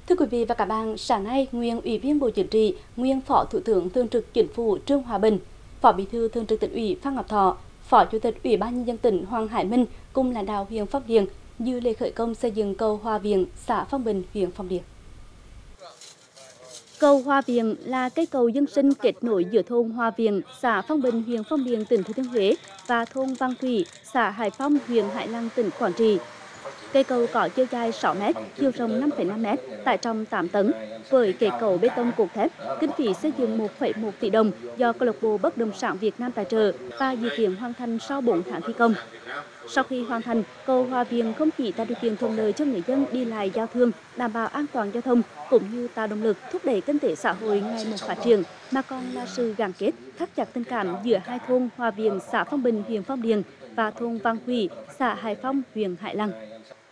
Thưa quý vị và các bạn, sáng nay, nguyên Ủy viên Bộ Chính trị, nguyên Phó Thủ tướng Thường trực Chính phủ Trương Hòa Bình, Phó Bí thư Thường trực Tỉnh ủy Phan Ngọc Thọ, Phó Chủ tịch Ủy ban nhân dân tỉnh Hoàng Hải Minh cùng lãnh đạo huyện Phong Điền dự lễ khởi công xây dựng cầu Hòa Viền, xã Phong Bình, huyện Phong Điền. Cầu Hòa Viền là cây cầu dân sinh kết nối giữa thôn Hòa Viền, xã Phong Bình, huyện Phong Điền, tỉnh Thừa Thiên Huế và thôn Văn Thủy, xã Hải Phong, huyện Hải Lăng, tỉnh Quảng Trị. Cây cầu có chiều dài 6 m, chiều rộng 5,5 m, tải trọng 8 tấn, với kết cấu bê tông cốt thép, kinh phí xây dựng 1,1 tỷ đồng do câu lạc bộ bất động sản Việt Nam tài trợ và dự kiến hoàn thành sau 4 tháng thi công. Sau khi hoàn thành, cầu Hòa Viền không chỉ tạo điều kiện thuận lợi cho người dân đi lại giao thương, đảm bảo an toàn giao thông cũng như tạo động lực thúc đẩy kinh tế xã hội ngày một phát triển, mà còn là sự gắn kết, thắt chặt tình cảm giữa hai thôn Hòa Viền, xã Phong Bình, huyện Phong Điền và thôn Văn Thủy, xã Hải Phong, huyện Hải Lăng.